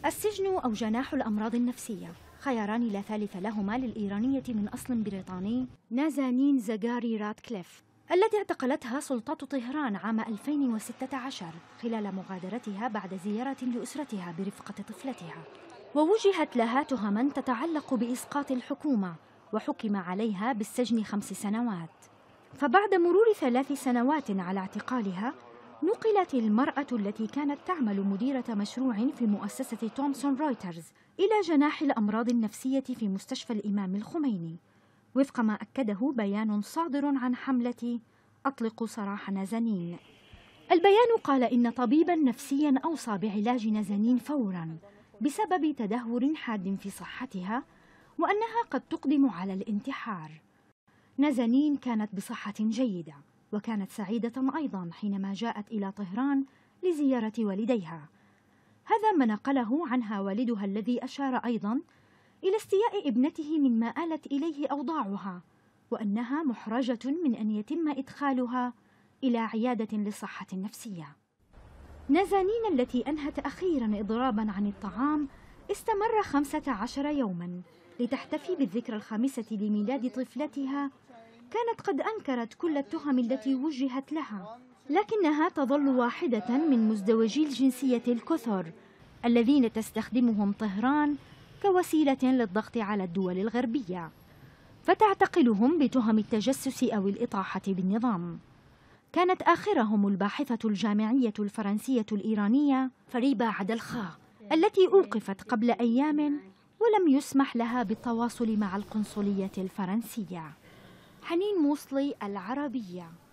السجن أو جناح الأمراض النفسية خياران لا ثالث لهما للإيرانية من أصل بريطاني نازانين زغاري راتكليف، التي اعتقلتها سلطات طهران عام 2016 خلال مغادرتها بعد زيارة لأسرتها برفقة طفلتها، ووجهت لها تهما تتعلق بإسقاط الحكومة، وحكم عليها بالسجن 5 سنوات. فبعد مرور 3 سنوات على اعتقالها، نقلت المرأة التي كانت تعمل مديرة مشروع في مؤسسة تومسون رويترز إلى جناح الأمراض النفسية في مستشفى الإمام الخميني، وفق ما أكده بيان صادر عن حملة أطلقوا سراح نازنين. البيان قال إن طبيباً نفسياً أوصى بعلاج نازنين فوراً بسبب تدهور حاد في صحتها، وأنها قد تقدم على الانتحار. نازنين كانت بصحة جيدة، وكانت سعيدة أيضاً حينما جاءت إلى طهران لزيارة والديها. هذا ما نقله عنها والدها، الذي أشار أيضاً إلى استياء ابنته مما آلت إليه أوضاعها، وأنها محرجة من أن يتم إدخالها إلى عيادة للصحة النفسية. نازنين التي أنهت أخيراً إضراباً عن الطعام استمر 15 يوماً لتحتفي بالذكرى 5 لميلاد طفلتها. كانت قد أنكرت كل التهم التي وجهت لها، لكنها تظل واحدة من مزدوجي الجنسية الكثر الذين تستخدمهم طهران كوسيلة للضغط على الدول الغربية، فتعتقلهم بتهم التجسس أو الإطاحة بالنظام. كانت آخرهم الباحثة الجامعية الفرنسية الإيرانية فريبة عدلخا، التي أوقفت قبل أيام ولم يسمح لها بالتواصل مع القنصلية الفرنسية. حنين موصلي، العربية.